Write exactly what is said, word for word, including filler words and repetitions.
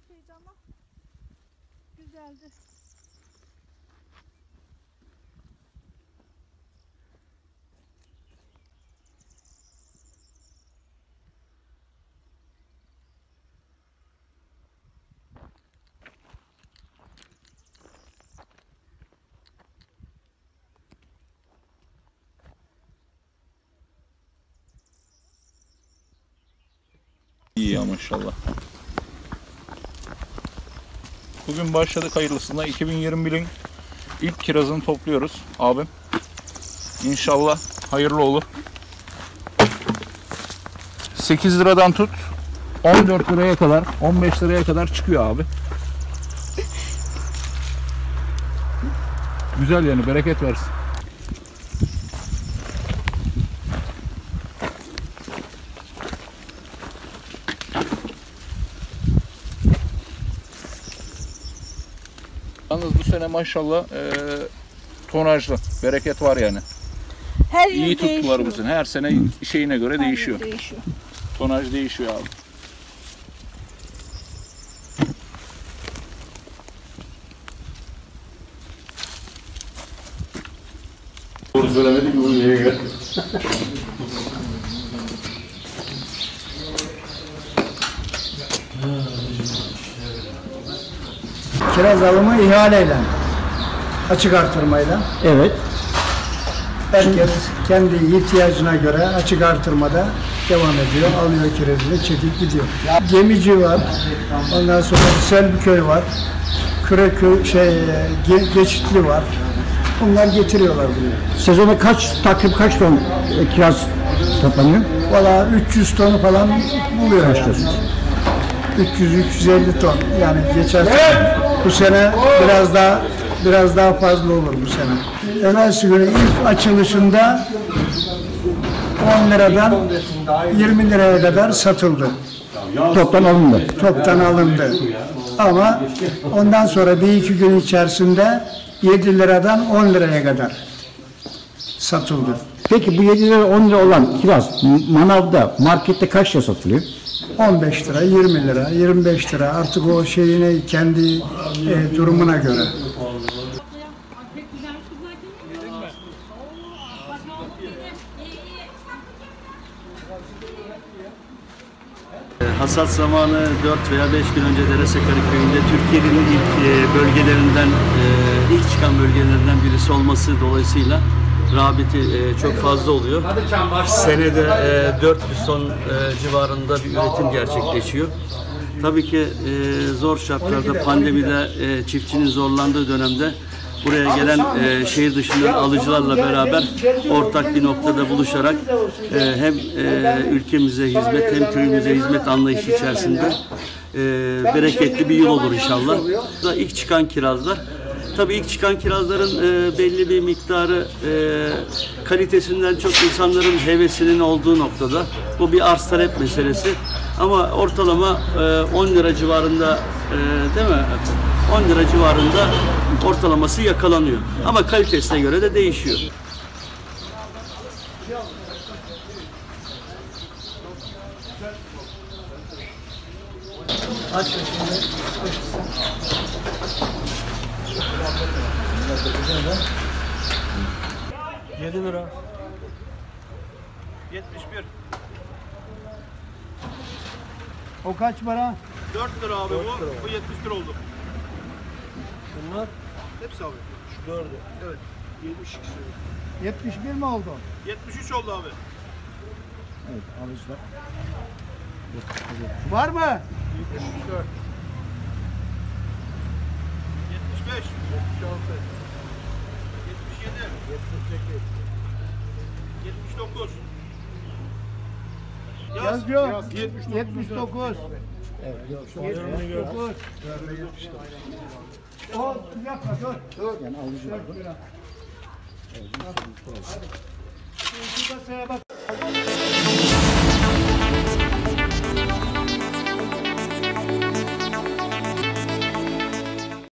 epeydi ama güzeldi. İyi ya maşallah. Bugün başladık hayırlısına. iki bin yirmi birin ilk kirazını topluyoruz abim. İnşallah hayırlı olur. sekiz liradan tut on dört liraya kadar, on beş liraya kadar çıkıyor abi. Güzel yani, bereket versin. Yalnız bu sene maşallah e, tonajlı, bereket var yani. Her İyi tuttular bu sene. Her sene şeyine göre Her değişiyor. değişiyor. Tonaj değişiyor abi. Doğru söylemedik mi bu niye gel? Kiraz alımı ihaleyle, açık artırmayla. Evet. Herkes kendi ihtiyacına göre açık artırmada devam ediyor, alıyor kirazını, çekip gidiyor. Gemici var, ondan sonra Selbiköy var, Küreköy, şey, Ge Geçitli var. Bunlar getiriyorlar buraya. Sezonda kaç, takip kaç ton e, kiraz toplanıyor? Valla üç yüz tonu falan buluyor. Kaç Yani. ton? üç yüz üç yüz elli ton. Yani geçen sene, bu sene biraz daha biraz daha fazla olur bu sene. Evvelsi günü ilk açılışında on liradan yirmi liraya kadar satıldı. Toptan alındı. Toptan alındı. Ama ondan sonra bir iki gün içerisinde yedi liradan on liraya kadar satıldı. Peki bu yedi lira on lira olan kiraz manavda, markette kaç lira satılıyor? on beş lira, yirmi lira, yirmi beş lira artık o şeyine kendi e, durumuna göre. Hasat zamanı dört veya beş gün önce Deresekarı köyünde Türkiye'nin ilk bölgelerinden, ilk çıkan bölgelerinden birisi olması dolayısıyla rağbeti çok fazla oluyor. Senede dört yüz ton civarında bir üretim gerçekleşiyor. Tabii ki zor şartlarda, pandemide, çiftçinin zorlandığı dönemde buraya gelen e, şehir dışından alıcılarla beraber ortak bir noktada buluşarak e, hem e, ülkemize hizmet hem köyümüze hizmet anlayışı içerisinde e, bereketli bir yıl olur inşallah. Da ilk çıkan kirazlar. Tabii ilk çıkan kirazların e, belli bir miktarı e, kalitesinden çok insanların hevesinin olduğu noktada. Bu bir arz talep meselesi. Ama ortalama e, on lira civarında e, değil mi? on lira civarında ortalaması yakalanıyor. Ama kalitesine göre de değişiyor. yedi lira. yetmiş bir. O kaç para? dört lira abi bu. Bu yetmiş bir oldu. Bunlar? Hepsi abi. Şu dördü. Evet. yetmiş iki lira. yetmiş bir mi oldu? yetmiş üç oldu abi. Evet, alıcılar. Var mı? yetmiş dört. yetmiş beş. yetmiş altı. yetmiş yedi. yetmiş sekiz. yetmiş dokuz. Yaz. Yazıyor. yetmiş dokuz. yetmiş dokuz. O bir dakika dur. Dur. Yani alıcılar bu. Şurada bak.